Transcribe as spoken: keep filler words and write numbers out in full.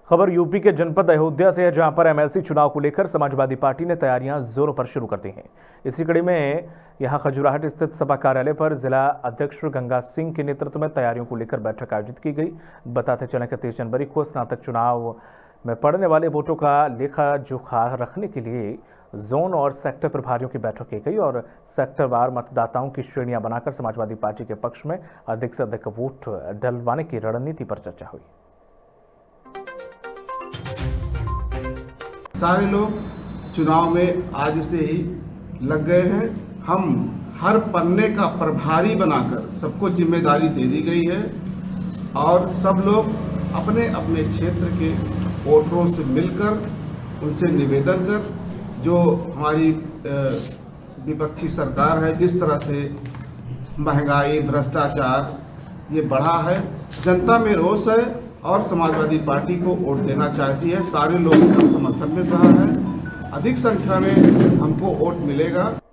खबर यूपी के जनपद अयोध्या से है, जहां पर एमएलसी चुनाव को लेकर समाजवादी पार्टी ने तैयारियां जोरों पर शुरू कर दी हैं। इसी कड़ी में यहां खजुराहट स्थित सपा कार्यालय पर जिला अध्यक्ष गंगा सिंह के नेतृत्व में तैयारियों को लेकर बैठक आयोजित की गई। बताते चलें कि तेईस जनवरी को स्नातक चुनाव में पड़ने वाले वोटों का लेखा जोखा रखने के लिए जोन और सेक्टर प्रभारियों की बैठक की गई और सेक्टरवार मतदाताओं की श्रेणियां बनाकर समाजवादी पार्टी के पक्ष में अधिक से अधिक वोट डलवाने की रणनीति पर चर्चा हुई। सारे लोग चुनाव में आज से ही लग गए हैं। हम हर पन्ने का प्रभारी बनाकर सबको जिम्मेदारी दे दी गई है और सब लोग अपने अपने क्षेत्र के वोटरों से मिलकर उनसे निवेदन कर, जो हमारी विपक्षी सरकार है, जिस तरह से महंगाई, भ्रष्टाचार ये बढ़ा है, जनता में रोष है और समाजवादी पार्टी को वोट देना चाहती है। सारे लोगों का समर्थन मिल रहा है, अधिक संख्या में हमको वोट मिलेगा।